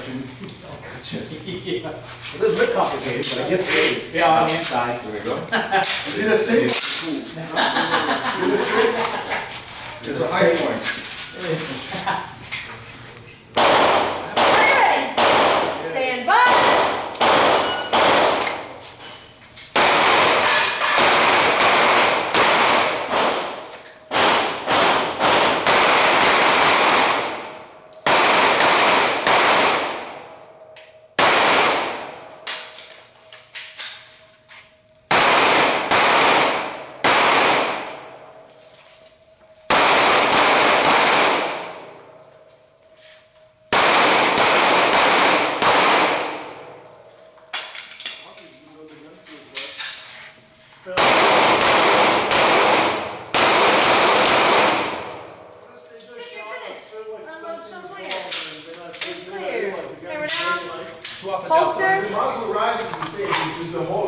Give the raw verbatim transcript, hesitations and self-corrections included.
stretching. Yeah. A little bit complicated, but I get the base. Yeah, on the inside. There we go. Is it a safe? Is it a safe? It's a high point. Stand by. The muzzle rises and says, because the whole